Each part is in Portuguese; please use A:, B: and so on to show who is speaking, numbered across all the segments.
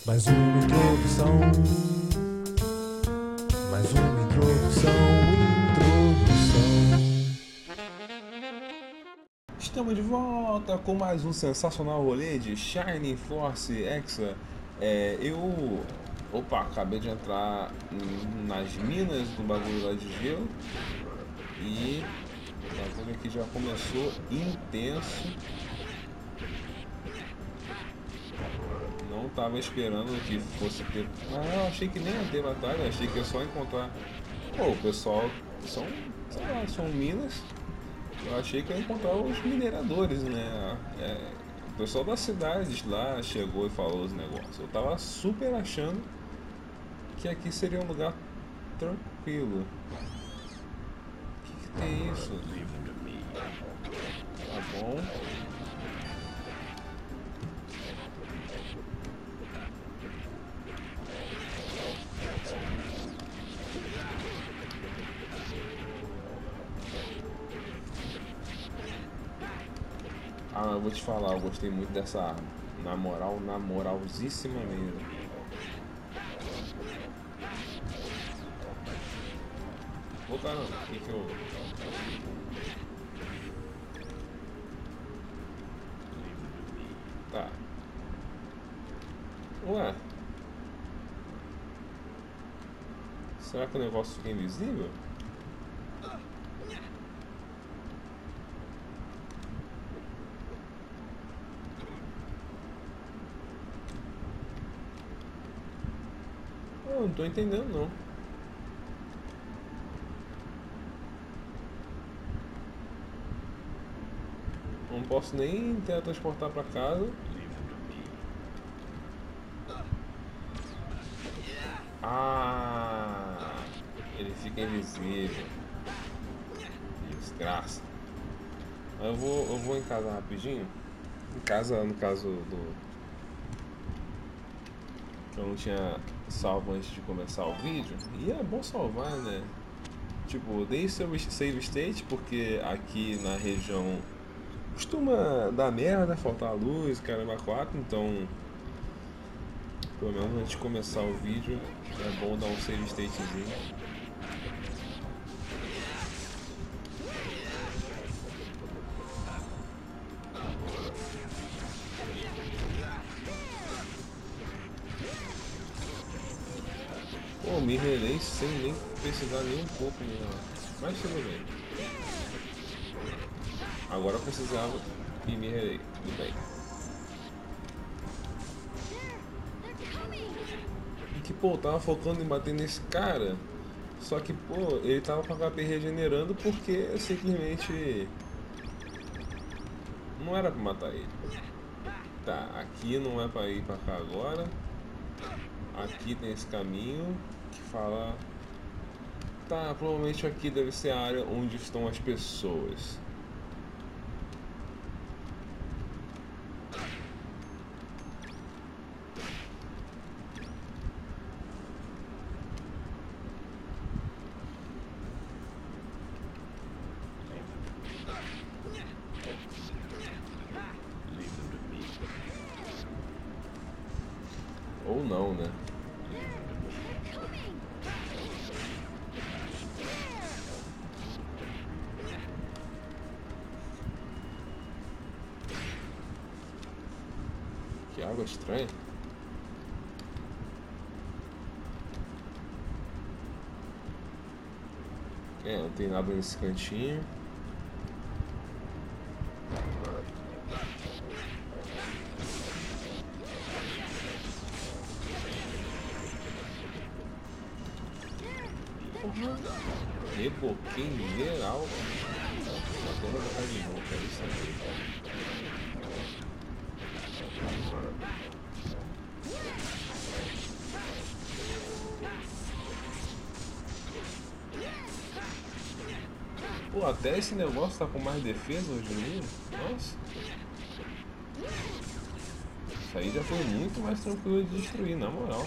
A: Mais uma introdução. Mais uma introdução. Estamos de volta com mais um sensacional rolê de Shining Force Exa. Opa, acabei de entrar nas minas do bagulho lá de gelo. E o bagulho aqui já começou intenso. Não tava esperando que fosse ter. Ah, eu achei que nem ia ter batalha, achei que ia só encontrar. Pô, o pessoal são, sei lá, são minas. Eu achei que ia encontrar os mineradores, né? O pessoal das cidades lá chegou e falou os negócios. Eu tava super achando que aqui seria um lugar tranquilo. Que tem isso? Tá bom. Ah, eu vou te falar, eu gostei muito dessa arma. Na moral, na moralzíssima mesmo. Ô caramba, o que eu. Tá. Ué? Será que o negócio fica invisível? Eu não tô entendendo não. Não posso nem teletransportar pra casa. Ah, ele fica invisível. Desgraça. Eu vou em casa rapidinho. Em casa, no caso do. Eu não tinha salvo antes de começar o vídeo. E é bom salvar, né? Tipo, dei seu save state porque aqui na região costuma dar merda, faltar luz, caramba 4, então pelo menos antes de começar o vídeo é bom dar um save statezinho. Pô, me relei sem nem precisar nem um pouco mesmo. Mas tudo bem. Agora eu precisava e me relei. Tudo bem. E que pô, eu tava focando em bater nesse cara. Só que pô, ele tava com a HP regenerando porque simplesmente não era pra matar ele. Tá, aqui não é pra ir pra cá agora. Aqui tem esse caminho que fala. Tá, provavelmente aqui deve ser a área onde estão as pessoas. Ou não, né? Que água estranha. Não tem nada nesse cantinho. Reboquei mineral. Batendo na cara de novo, é isso aí. Pô, até esse negócio tá com mais defesa hoje em dia. Nossa. Isso aí já foi muito mais tranquilo de destruir, na moral.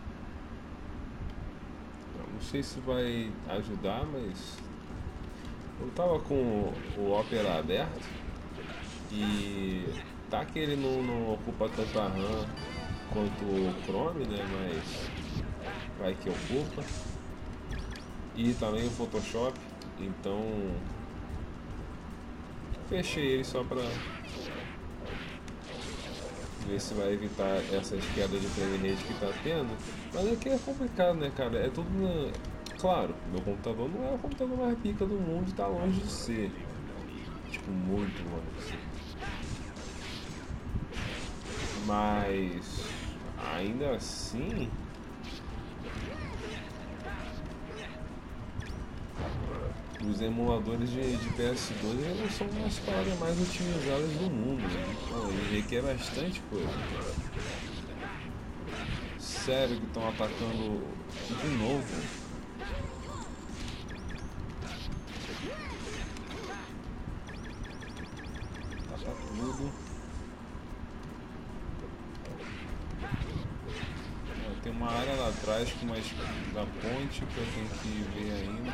A: Eu não sei se vai ajudar, mas Eu tava com o Opera aberto e tá que ele não ocupa tanta RAM quanto o Chrome, né? Mas vai que ocupa. E também o Photoshop. Então fechei ele só pra ver se vai evitar essas quedas de frame rate que tá tendo. Mas é que é complicado, né, cara? É tudo. Claro, meu computador não é o computador mais pica do mundo e tá longe de ser. Tipo, muito longe de ser. Mas ainda assim, os emuladores de PS2 eles não são as paradas mais otimizadas do mundo, né? Pô, ele requer bastante coisa. Sério que estão atacando de novo. Tá tudo. Ó, tem uma área lá atrás com uma da ponte que eu tenho que ver ainda.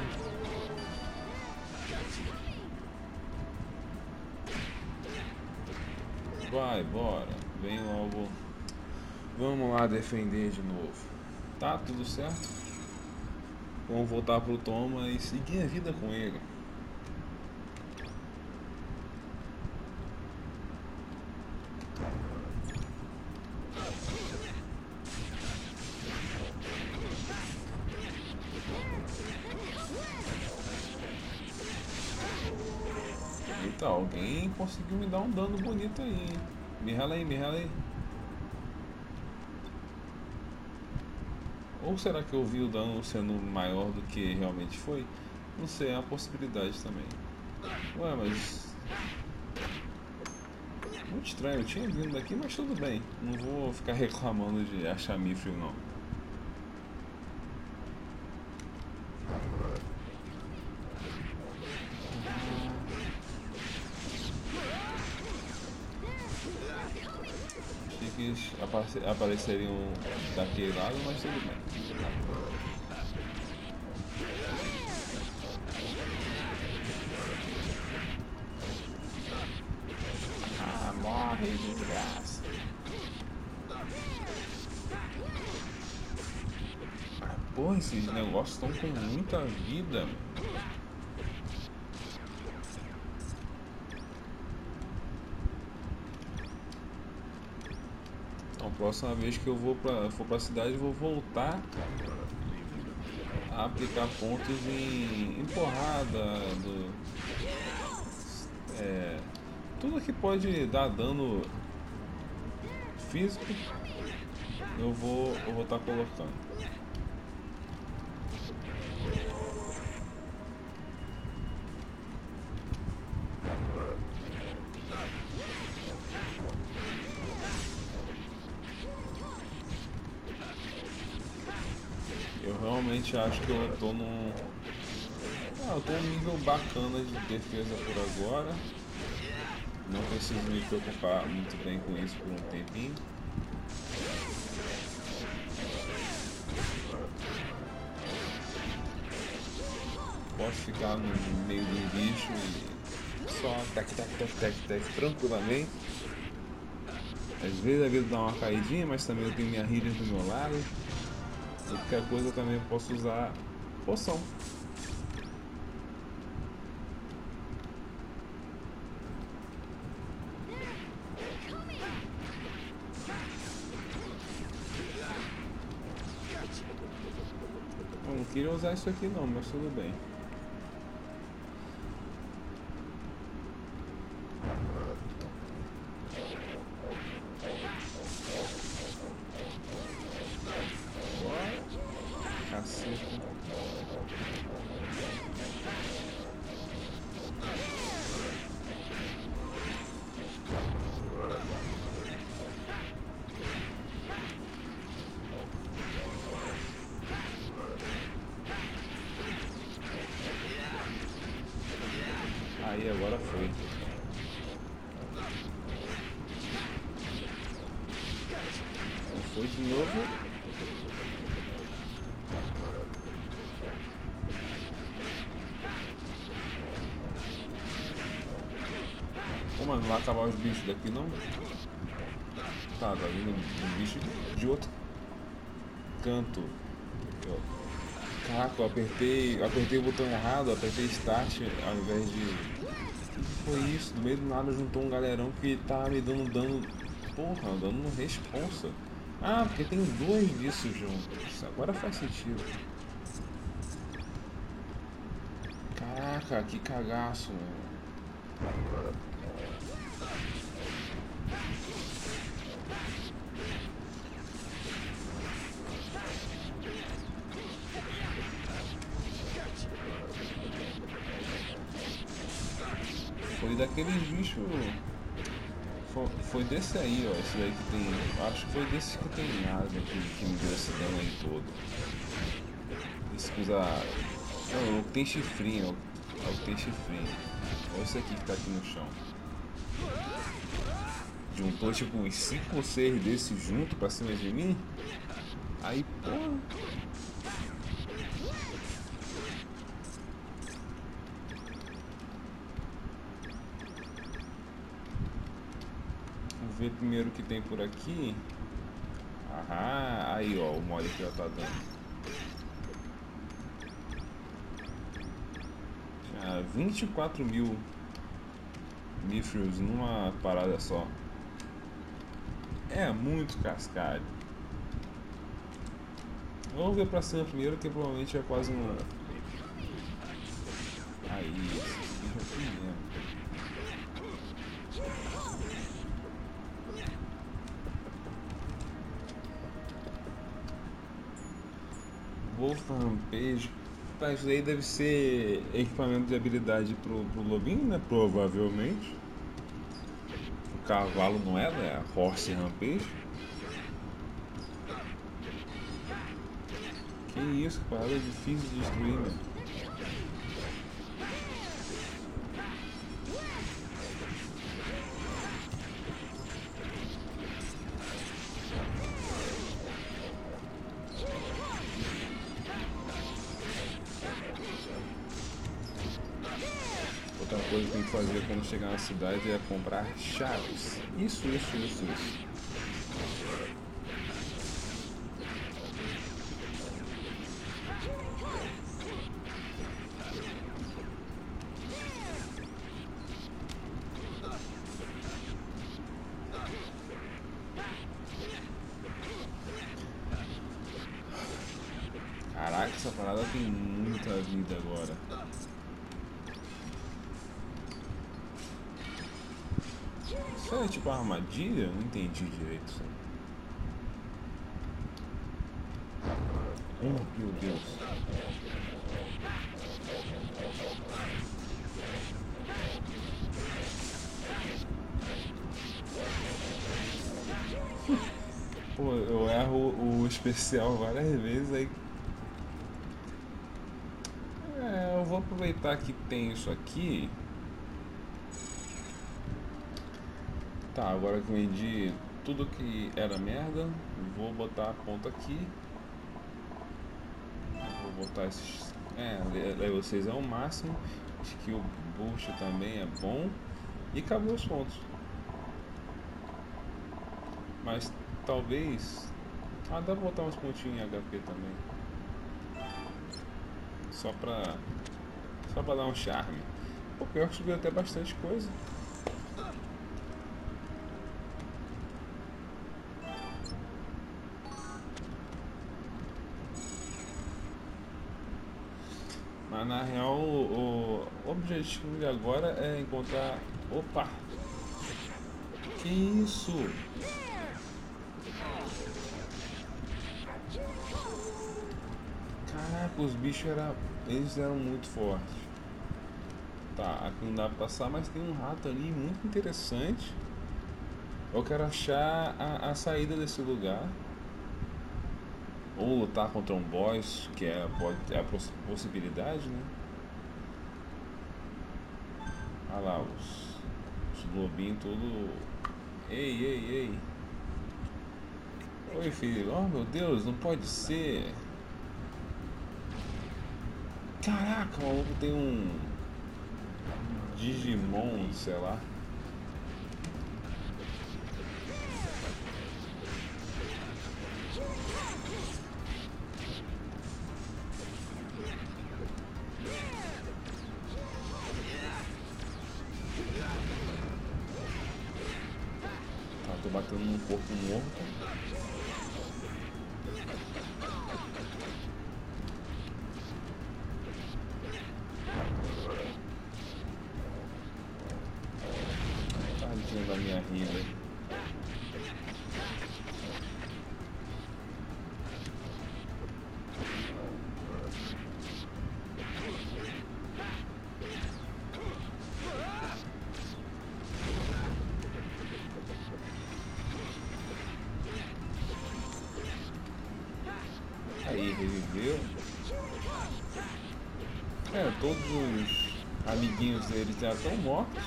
A: Vai, bora. Vem logo. Vamos lá defender de novo. Tá tudo certo? Vamos voltar pro Toma e seguir a vida com ele. Eita, alguém conseguiu me dar um dano bonito aí, hein? Me rala aí, me rala aí. Ou será que eu vi o dano sendo maior do que realmente foi? Não sei, é uma possibilidade também. Ué, mas. Muito estranho, eu tinha vindo daqui, mas tudo bem. Não vou ficar reclamando de achar mifril, não. Achei que eles apareceriam daquele lado, mas tudo bem. Ah, morre, desgraça. Porra, esses negócios estão com muita vida. Então, a próxima vez que eu for pra cidade, eu vou voltar a aplicar pontos em porrada, é, tudo que pode dar dano físico, eu vou estar colocando. Eu realmente acho que eu tô num. Ah, eu tô num nível bacana de defesa por agora. Não preciso me preocupar muito bem com isso por um tempinho. Posso ficar no meio do bicho e só tec tec tec tec tec tranquilamente. Às vezes a vida dá uma caidinha, mas também eu tenho minha healer do meu lado. E qualquer coisa eu também posso usar poção. Eu não queria usar isso aqui não, mas tudo bem. Bora. Caceta. Aí agora foi. Não foi de novo. mano, lá acabar os bichos daqui não. Tá vindo um bicho de outro canto. Eu- Caraca, eu apertei o botão errado, eu apertei start ao invés de. O que foi isso? Do meio do nada juntou um galerão que tá me dando dano. Porra, dano no responsa. Ah, porque tem dois disso juntos. Agora faz sentido. Caraca, que cagaço, mano. Foi daqueles bichos. Foi desse aí, ó. Esse aí que tem. Acho que foi desse que tem asa que me deu esse dano aí todo. Esse que usa. Não, o que tem chifrinho, é o que tem chifrinho. Olha esse aqui que tá aqui no chão. Juntou tipo uns 5 ou 6 desses junto pra cima de mim. Aí, porra. Vamos ver primeiro o que tem por aqui. Aham, aí ó, o mole que já tá dando. Ah, 24 mil Mithrils numa parada só. É muito cascalho. Vamos ver pra cima primeiro, que provavelmente é quase um. Aí, esse bicho aqui mesmo. Wolf Rampage. Tá, isso daí deve ser equipamento de habilidade pro lobinho, né? Provavelmente. O cavalo não é, né? Horse Rampage. Que isso, que parada difícil de destruir, mano. Outra coisa que tem que fazer quando chegar na cidade é comprar chaves. Isso. Caraca, essa parada tem muita vida agora. Isso é tipo uma armadilha? Não entendi direito isso aí. Oh, meu Deus. Pô, eu erro o especial várias vezes aí. É, eu vou aproveitar que tem isso aqui. Tá, agora que eu vendi tudo que era merda, vou botar a ponta aqui. Vou botar esses. Level 6 é o máximo. Skill boost também é bom. E acabou os pontos. Mas talvez. Ah, dá pra botar uns pontinhos em HP também. Só pra. Só pra dar um charme. O pior que subiu até bastante coisa. Mas na real o objetivo de agora é encontrar. Opa! Que isso? Caraca, os bichos eles eram muito fortes. Tá, aqui não dá pra passar, mas tem um rato ali muito interessante. Eu quero achar a saída desse lugar. Ou lutar contra um boss, que é a possibilidade, né? Olha lá, os lobinhos tudo. Ei. Oi, filho. Oh, meu Deus, não pode ser. Caraca, o maluco tem um Digimon, sei lá. tô batendo num corpo morto. Tadinha da minha healer. Aí, reviveu. É, todos os amiguinhos dele já estão mortos.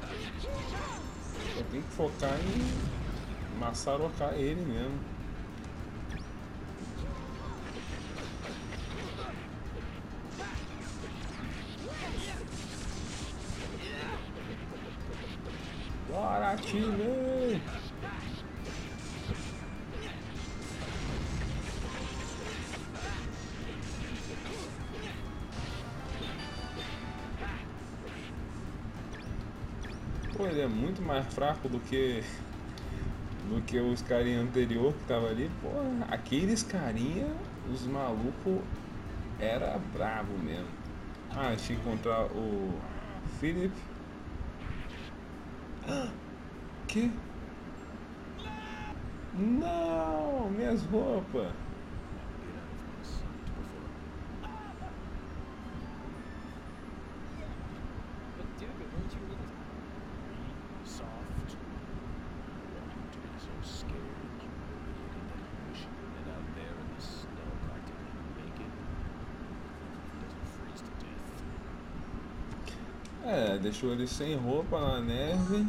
A: Só tem que focar em maçarocar ele mesmo. Bora, time! Pô, ele é muito mais fraco do que os carinha anterior que tava ali. Pô, aqueles carinha, os malucos, era brabo mesmo. Ah, tinha que encontrar o Philip. Que? Não, minhas roupas. É, deixou ele sem roupa na neve.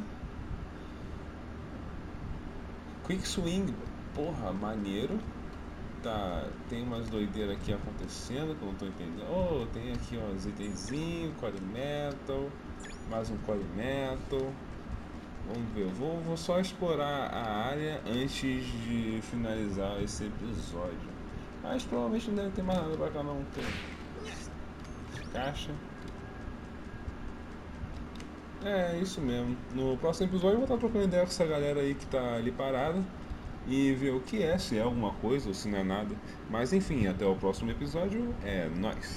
A: Quick Swing, porra, maneiro. Tá, tem umas doideiras aqui acontecendo que eu não tô entendendo. Oh, tem aqui uns itenzinhos, Core Metal, mais um Core Metal. Vamos ver, vou só explorar a área antes de finalizar esse episódio. Mas provavelmente não deve ter mais nada pra cá não. Tem caixa. É, isso mesmo. No próximo episódio eu vou estar trocando ideia com essa galera aí que tá ali parada e ver o que é, se é alguma coisa ou se não é nada. Mas enfim, até o próximo episódio. É nóis!